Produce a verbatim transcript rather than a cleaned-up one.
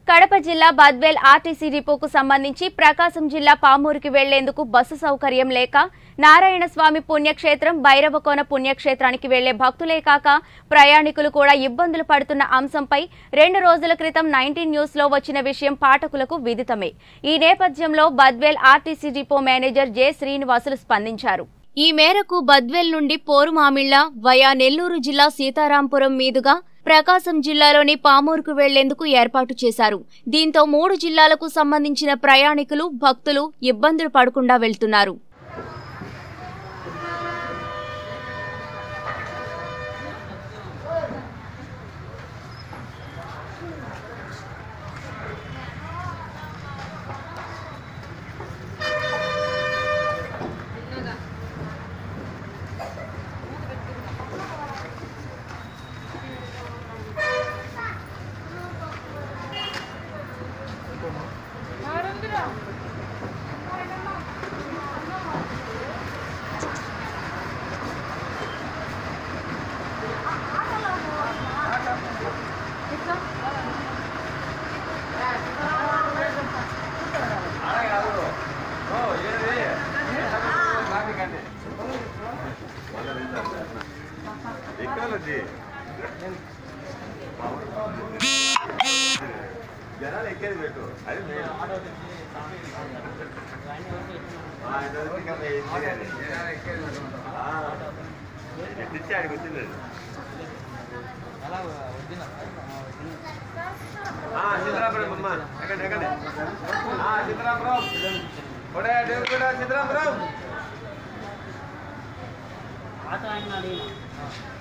కడప జిల్లా బద్వేల్ ఆర్టీసీ డిపోకు సంబంధించి ప్రకాశం జిల్లా పామూరుకి వెళ్లేందుకు బస్సు సౌకర్యం లేక నారాయణ స్వామి పుణ్యక్షేత్రం భైరవకోన పుణ్యక్షేత్రానికి వెళ్లే భక్తులే కాక ప్రయాణికులు కూడా ఇబ్బందులు పడుతున్న అంశంపై రెండు రోజుల క్రితం నైన్టీన్ న్యూస్ లో వచ్చిన విషయం పాఠకులకు విదితమే। ఈ నేపథ్యంలో Badvel RTC depot manager J Srinivasulu స్పందించారు। ఈ మేరకు బద్వేల్ నుండి పోరుమామిళ్ల వయా నెల్లూరు జిల్లా సీతారాంపురం మీదుగా ప్రకాశం జిల్లాలోని పామూరుకు వెళ్లేందుకు ఏర్పాటు చేశారు। దీంతో మూడు జిల్లాలకు సంబంధించిన ప్రయాణికులు భక్తులు ఇబ్బందులు పడకుండా వెళ్తున్నారు। జనాలు ఎక్కేది పెట్టు అది ఎట్టించి ఆడికి వచ్చింది సిద్ధరాపురం అమ్మ ఎక్కండి ఎక్కండి సిద్ధరాపురం కూడా సిద్ధరాపురం